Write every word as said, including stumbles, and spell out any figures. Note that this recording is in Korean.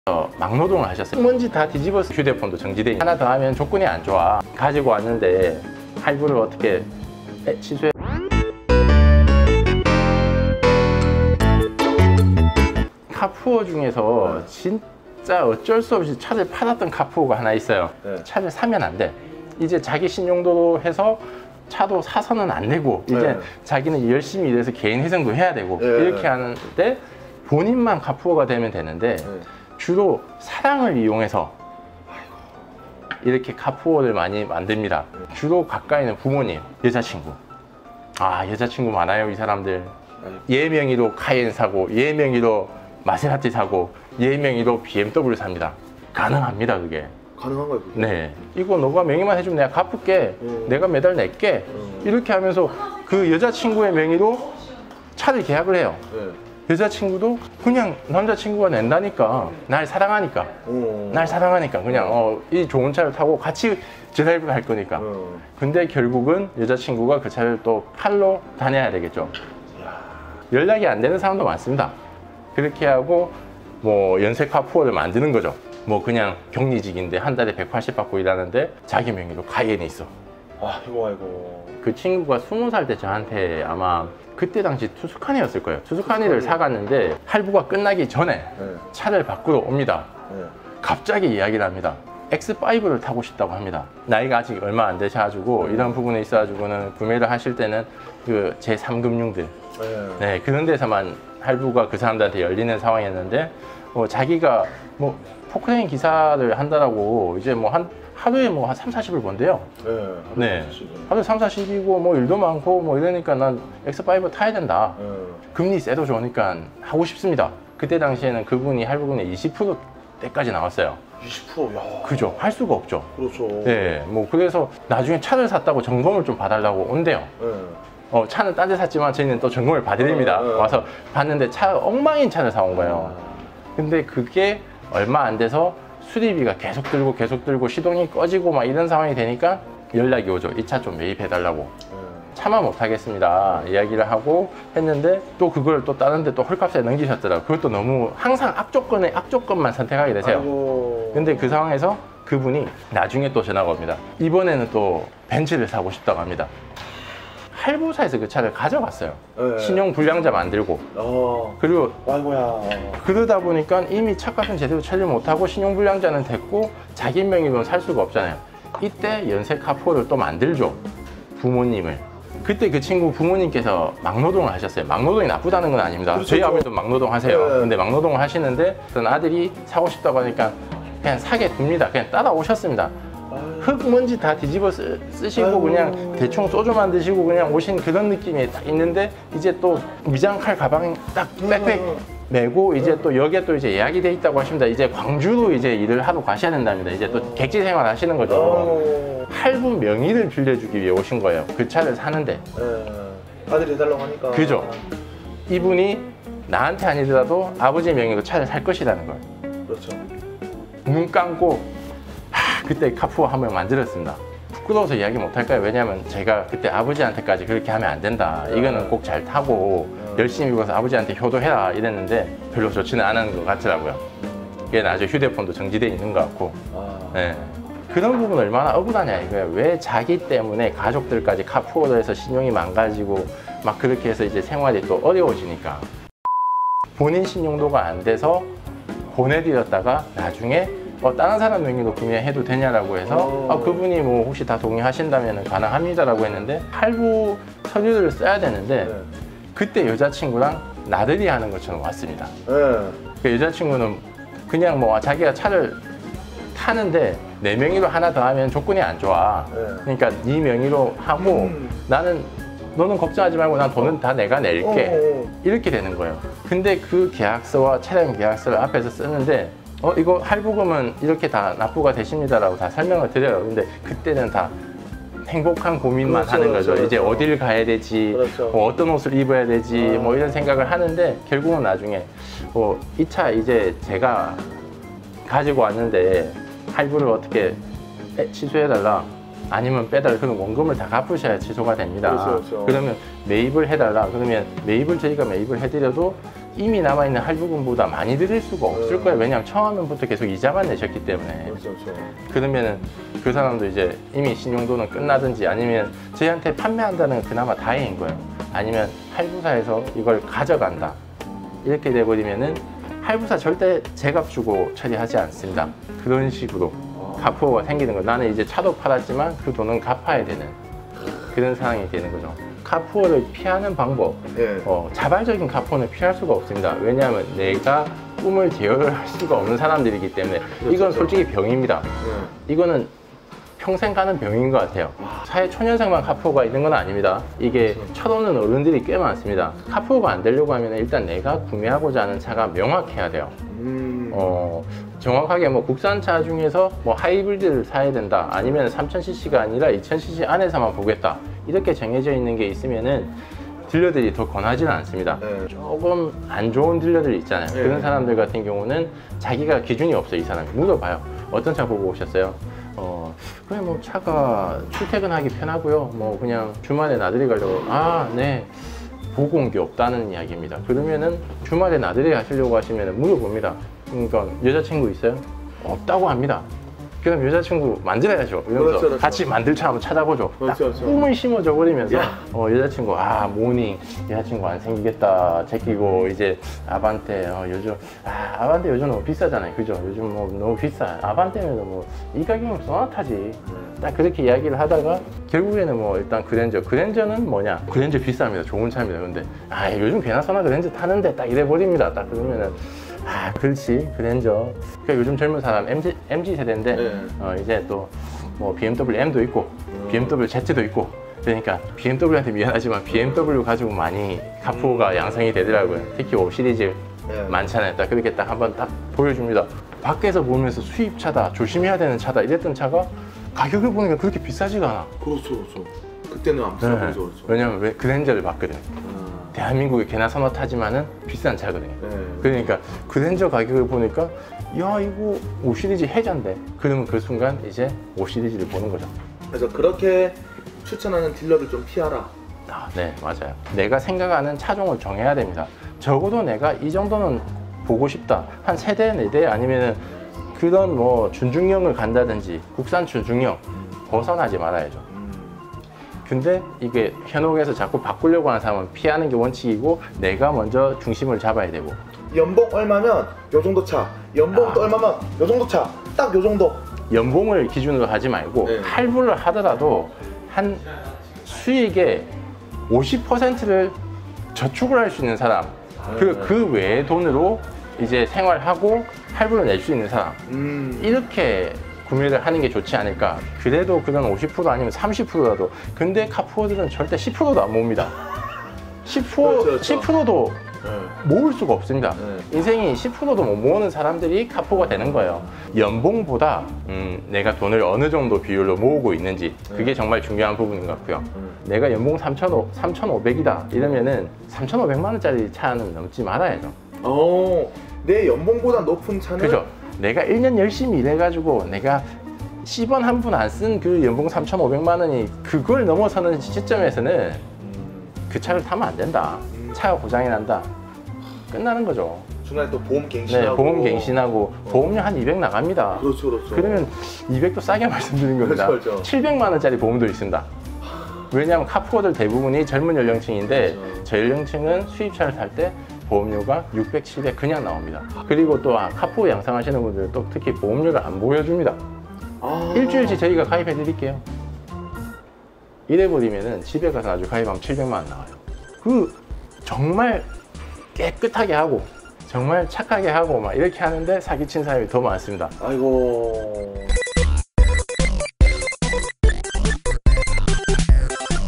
막노동을 하셨어요. 먼지 다 뒤집어서 휴대폰도 정지돼 하나 더 하면 조건이 안 좋아. 가지고 왔는데 할부를 어떻게 에, 취소해. 카푸어 중에서 네. 진짜 어쩔 수 없이 차를 팔았던 카푸어가 하나 있어요. 네. 차를 사면 안 돼. 이제 자기 신용도로 해서 차도 사서는 안 되고 이제 네. 자기는 열심히 일해서 개인 회생도 해야 되고 네. 이렇게 하는데 본인만 카푸어가 되면 되는데 네. 주로 사랑을 이용해서 이렇게 카푸어를 많이 만듭니다. 주로 가까이는 부모님, 여자친구. 아, 여자친구 많아요, 이 사람들. 얘 명의로 카이엔 사고, 얘 명의로 마세라티 사고, 얘 명의로 비엠더블유 삽니다. 가능합니다, 그게. 가능한 거예요, 그게? 네. 이거 너가 명의만 해주면 내가 갚을게. 음. 내가 매달 낼게. 음. 이렇게 하면서 그 여자친구의 명의로 차를 계약을 해요. 네. 여자친구도 그냥 남자친구가 낸다니까, 날 사랑하니까, 음. 날 사랑하니까 그냥 어, 이 좋은 차를 타고 같이 드라이브를 할 거니까. 음. 근데 결국은 여자친구가 그 차를 또 팔러 다녀야 되겠죠. 연락이 안 되는 사람도 많습니다. 그렇게 하고 뭐 연쇄 카푸어를 만드는 거죠. 뭐 그냥 격리직인데 한 달에 백팔십 받고 일하는데 자기 명의로 카이엔이 있어. 아이고 아이고. 그 친구가 스무 살 때 저한테 아마 그때 당시 투스카니였을 거예요. 투스카니를 투스카니. 사갔는데 할부가 끝나기 전에 네. 차를 바꾸러 옵니다. 네. 갑자기 이야기를 합니다. 엑스 파이브를 타고 싶다고 합니다. 나이가 아직 얼마 안 되셔가지고 네. 이런 부분에 있어가지고는 구매를 하실 때는 그 제삼 금융들 네. 네, 그런 데서만 할부가 그 사람들한테 열리는 상황이었는데 뭐 자기가 뭐 포크레인 기사를 한다라고 이제 뭐 한 하루에 뭐 한 삼, 사십을 번대요. 네. 네. 하루에 삼, 사십이고 뭐 일도 많고 뭐 이러니까 난 엑스 파이브 타야 된다. 네. 금리 세도 좋으니까 하고 싶습니다. 그때 당시에는 그분이 할부금리 이십 퍼센트대까지 나왔어요. 이십 퍼센트? 야. 그죠. 할 수가 없죠. 그렇죠. 네. 뭐 그래서 나중에 차를 샀다고 점검을 좀 봐달라고 온대요. 네. 어, 차는 딴 데 샀지만 저희는 또 점검을 봐드립니다. 네, 네. 와서 봤는데 차 엉망인 차를 사온 거예요. 근데 그게 얼마 안 돼서 수리비가 계속 들고 계속 들고 시동이 꺼지고 막 이런 상황이 되니까 연락이 오죠. 이 차 좀 매입해달라고. 차만 못하겠습니다. 이야기를 하고 했는데 또 그걸 또 다른 데 또 헐값에 넘기셨더라고요. 그것도 너무 항상 악조건에 악조건만 선택하게 되세요. 아이고. 근데 그 상황에서 그분이 나중에 또 전화가 옵니다. 이번에는 또 벤츠를 사고 싶다고 합니다. 할부사에서 그 차를 가져갔어요. 네. 신용 불량자 만들고. 어. 그리고 아이고야. 그러다 보니까 이미 차값은 제대로 처리 못하고 신용 불량자는 됐고 자기 명의로는 살 수가 없잖아요. 이때 연쇄 카푸어를 또 만들죠. 부모님을. 그때 그 친구 부모님께서 막노동을 하셨어요. 막노동이 나쁘다는 건 아닙니다. 그렇죠. 저희 아버지도 막노동 하세요. 네. 근데 막노동을 하시는데 어떤 아들이 사고 싶다고 하니까 그냥 사게 둡니다. 그냥 따라오셨습니다. 흙먼지 다 뒤집어 쓰, 쓰시고 아유. 그냥 대충 소주만 드시고 그냥 오신 그런 느낌이 딱 있는데 이제 또 위장칼 가방 딱 백팩 메고 이제 또 여기에 또 이제 예약이 돼 있다고 하십니다. 이제 광주로 이제 일을 하러 가셔야 된답니다. 이제 또 객지 생활 하시는 거죠. 할부 명의를 빌려주기 위해 오신 거예요. 그 차를 사는데. 에, 아들이 해달라고 하니까. 그죠. 이분이 나한테 아니더라도 아버지 명의로 차를 살 것이라는 거예요. 그렇죠. 눈 감고 그때 카푸어 한 번 만들었습니다. 부끄러워서 이야기 못할까요? 왜냐면 제가 그때 아버지한테까지 그렇게 하면 안 된다. 이거는 꼭 잘 타고 열심히 입어서 아버지한테 효도해라 이랬는데 별로 좋지는 않은 것 같더라고요. 그게 나중에 휴대폰도 정지돼 있는 것 같고. 네. 그런 부분 얼마나 억울하냐 이거예요. 왜 자기 때문에 가족들까지 카푸어를 해서 신용이 망가지고 막 그렇게 해서 이제 생활이 또 어려워지니까. 본인 신용도가 안 돼서 보내드렸다가 나중에 어, 다른 사람 명의로 구매해도 되냐라고 해서 아, 그분이 뭐 혹시 다 동의하신다면 가능합니다라고 했는데 할부 서류를 써야 되는데 네. 그때 여자친구랑 나들이 하는 것처럼 왔습니다. 네. 그 여자친구는 그냥 뭐 자기가 차를 타는데 내 명의로 하나 더 하면 조건이 안 좋아. 네. 그러니까 네 명의로 하고 음. 나는 너는 걱정하지 말고 난 돈은 다 내가 낼게. 오. 이렇게 되는 거예요. 근데 그 계약서와 차량 계약서를 앞에서 쓰는데 어 이거 할부금은 이렇게 다 납부가 되십니다라고 다 설명을 드려요. 근데 그때는 다 행복한 고민만 그렇죠, 하는 거죠. 그렇죠. 이제 어디를 가야 되지, 그렇죠. 뭐 어떤 옷을 입어야 되지, 아. 뭐 이런 생각을 하는데 결국은 나중에 뭐 이 차 이제 제가 가지고 왔는데 할부를 어떻게 취소해달라 아니면 빼달라. 그럼 원금을 다 갚으셔야 취소가 됩니다. 그렇죠, 그렇죠. 그러면 매입을 해달라. 그러면 매입을 저희가 매입을 해드려도 이미 남아있는 할부금보다 많이 드릴 수가 없을 네. 거예요. 왜냐하면 처음부터 계속 이자만 내셨기 때문에. 그렇죠, 그렇죠. 그러면은 그 사람도 이제 이미 신용도는 끝나든지 아니면 저희한테 판매한다는 건 그나마 다행인 거예요. 아니면 할부사에서 이걸 가져간다. 이렇게 돼버리면은 할부사 절대 제값 주고 처리하지 않습니다. 그런 식으로 카푸어가 생기는 거예요. 나는 이제 차도 팔았지만 그 돈은 갚아야 되는 그런 상황이 되는 거죠. 카푸어를 피하는 방법, 네. 어, 자발적인 카푸어는 피할 수가 없습니다. 왜냐하면 내가 꿈을 제어할 수가 없는 사람들이기 때문에 그렇죠, 이건 그렇죠. 솔직히 병입니다. 네. 이거는 평생 가는 병인 것 같아요. 사회 초년생만 카푸어가 있는 건 아닙니다. 이게 쳐도는 어른들이 꽤 많습니다. 카푸어가 안 되려고 하면 일단 내가 구매하고자 하는 차가 명확해야 돼요. 음. 어, 정확하게 뭐 국산차 중에서 뭐 하이브리드를 사야 된다, 아니면 삼천 씨씨가 아니라 이천 씨씨 안에서만 보겠다, 이렇게 정해져 있는 게 있으면은 딜러들이 더 권하지는 않습니다. 네. 조금 안 좋은 딜러들 있잖아요. 네. 그런 사람들 같은 경우는 자기가 기준이 없어요. 이 사람이 물어봐요. 어떤 차 보고 오셨어요? 어, 그냥 뭐 차가 출퇴근하기 편하고요. 뭐 그냥 주말에 나들이 가려고. 아, 네. 보고 온 게 없다는 이야기입니다. 그러면은 주말에 나들이 가시려고 하시면 물어봅니다. 그러니까 여자친구 있어요? 없다고 합니다. 그럼 여자친구 만들어야죠. 이러면서 그렇죠, 그렇죠. 같이 만들 차 한번 찾아보죠. 그렇죠, 딱 그렇죠. 꿈을 심어줘 버리면서 야. 어, 여자친구, 아 모닝 여자친구 안 생기겠다 제끼고, 이제 아반떼, 어, 요즘 아 아반떼 요즘 너무 비싸잖아요. 그죠? 요즘 뭐 너무 비싸. 아반떼면 뭐 이 가격이면 소나타지. 딱 그렇게 이야기를 하다가 결국에는 뭐 일단 그랜저, 그랜저는 뭐냐, 그랜저 비쌉니다. 좋은 차입니다. 근데 아 요즘 괜찮소나 그랜저 타는데 딱 이래 버립니다. 딱 그러면은 아 그렇지 그랜저. 그러니까 요즘 젊은 사람 엠지, 엠지 세대인데 네. 어, 이제 또 뭐 비엠더블유 M도 있고 비엠더블유 Z도 있고, 그러니까 비엠더블유한테 미안하지만 비엠더블유 가지고 많이 카푸어가 양성이 되더라고요. 특히 오 시리즈 네. 많잖아요. 딱 그렇게 딱 한번 딱 보여줍니다. 밖에서 보면서 수입차다, 조심해야 되는 차다 이랬던 차가 가격을 보니까 그렇게 비싸지가 않아. 그렇죠, 그렇죠. 그때는 안 비싸 네. 보이죠, 그렇죠. 왜냐면 왜 그랜저를 봤거든. 음. 대한민국에 개나 서너 타지만은 비싼 차거든요. 네. 그러니까 그랜저 가격을 보니까 야 이거 오 시리즈 해잔데. 그러면 그 순간 이제 오 시리즈를 보는 거죠. 그래서 그렇게 추천하는 딜러를 좀 피하라. 아, 네 맞아요. 내가 생각하는 차종을 정해야 됩니다. 적어도 내가 이 정도는 보고 싶다. 한 세 대, 네 대 아니면은 그런 뭐 준중형을 간다든지 국산 준중형 벗어나지 말아야죠. 음. 근데 이게 현혹에서 자꾸 바꾸려고 하는 사람은 피하는 게 원칙이고, 내가 먼저 중심을 잡아야 되고. 연봉 얼마면 요 정도 차, 연봉 아. 또 얼마면 요 정도 차, 딱 요 정도. 연봉을 기준으로 하지 말고 네. 할부를 하더라도 한 수익의 오십 퍼센트를 저축을 할 수 있는 사람, 그, 그 외의 돈으로 이제 생활하고 할부를 낼 수 있는 사람, 음. 이렇게 구매를 하는 게 좋지 않을까. 그래도 그건 오십 퍼센트 아니면 삼십 퍼센트라도. 근데 카푸어들은 절대 십 퍼센트도 안 모읍니다. 십 퍼센트, 그렇죠, 그렇죠. 십 퍼센트도 네. 모을 수가 없습니다. 네. 인생이 십 퍼센트도 못 모으는 사람들이 카푸어가 되는 거예요. 연봉보다 음, 내가 돈을 어느 정도 비율로 모으고 있는지, 그게 정말 중요한 부분인 것 같고요. 음. 내가 연봉 삼천오백이다 이러면은 삼천오백만 원짜리 차는 넘지 말아야죠. 어, 내 연봉보다 높은 차는 그죠? 내가 일 년 열심히 일해가지고 내가 십 원 한 푼 안 쓴 그 연봉 삼천오백만 원이 그걸 넘어서는 시점에서는 음. 그 차를 타면 안 된다. 음. 차가 고장이 난다. 끝나는 거죠. 중간에 또 보험 갱신하고. 네, 보험 갱신하고 보험료 한 이백 나갑니다. 그렇죠, 그렇죠. 그러면 이백도 싸게 말씀드린 겁니다. 그렇죠, 그렇죠. 칠백만 원짜리 보험도 있습니다. 왜냐하면 카푸어들 대부분이 젊은 연령층인데 그렇죠. 저 연령층은 수입차를 탈 때 보험료가 육백, 칠백 그냥 나옵니다. 그리고 또 아, 카푸어 양상하시는 분들 또 특히 보험료를 안 보여줍니다. 아. 일주일치 저희가 가입해 드릴게요. 이래버리면은 집에 가서 아주 가입하면 칠백만 원 나와요. 그 정말 깨끗하게 하고 정말 착하게 하고 막 이렇게 하는데 사기친 사람이 더 많습니다. 아이고.